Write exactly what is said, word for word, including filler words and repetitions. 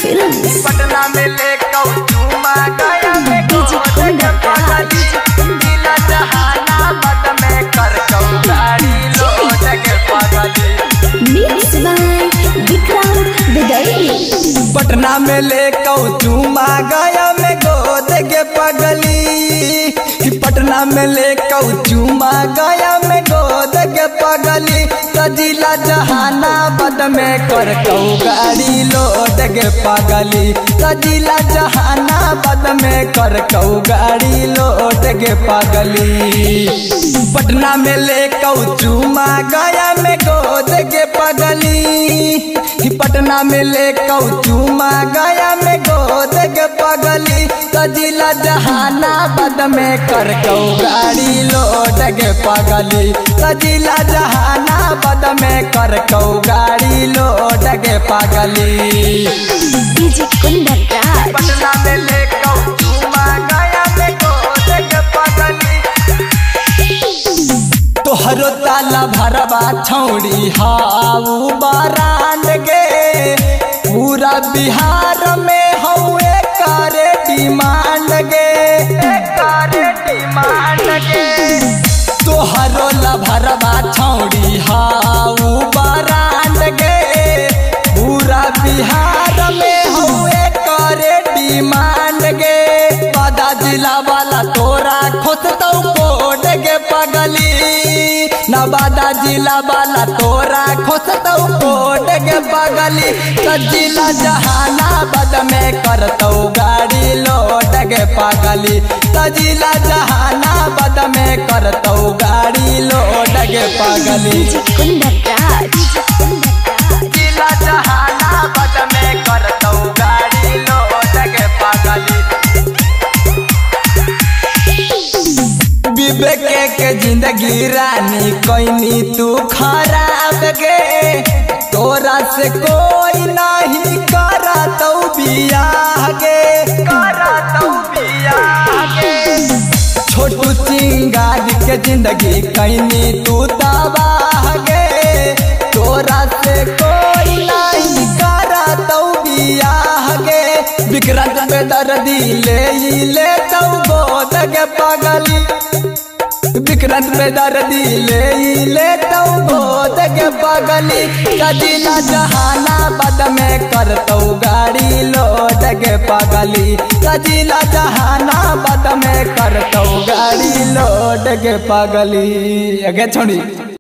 Films. Patna में लेके चूमा गया में गोद के पगली, जिला जहानाबाद में कर गाड़ी लोड के पगली। मिक्स बाय विक्रम विदई। पटना में लेके चूमा गया में गोद के पगली, पटना में लेके चूमा गया में गोद के पगली, जिला जहानाबाद में कर गाड़ी लोड के पगली, जिला जहानाबाद में कर गाड़ी लोड के पगली। पटना में लेके चूमा गया में गोद के पगली, पटना में लेके चूमा गया में गोद के पगली, जिला जहानाबाद में कर गाड़ी लोड के पगली, जिला जहानाबाद में कर गाड़ी लोड के पगली। डीजे कुंदन राज। पटना में लेके चूमा गया में गोद के पगली, तोहरो ताला भरवा छौड़ी हाउ बरांड गे, पूरा बिहार में हौए करे डिमांड गे, करे डिमांड गे। तोहरो ला भरवा छौड़ी हाउ बरांड गे, पूरा बिहार में हौए करे डिमांड गे। बादा जिला वाला तोरा खोसतौ कोड के पगली, नवादा जिला वाला तोरा खोसतौ कोड के पगली, जिला जहानाबाद में करतौ गाड़ी लोड के पगली, जिला जहानाबाद में करतौ गाड़ी लोड के पगली। कुंदन राज। जिला जहानाबाद में करतौ गाड़ी लोड के पगली। विवेक के जिंदगी रानी कोई तू खराब गे, तोरा से कोई नहीं करतौ बियाह गे, करतौ बियाह गे। छोटू चिंगारी के जिंदगी कहीं तू तबाह गे, तोरा से कोई नहीं करतौ बियाह गे। विक्रांत में दर्दी ले ले तौ गोद के पगली, विक्रांत में दर्दी ले ले तौ गोद के पगली, जिला जहानाबाद में करतौ गाड़ी लोड के पगली, जिला जहानाबाद में करतौ गाड़ी लोड के पगली। आगे छोड़ी।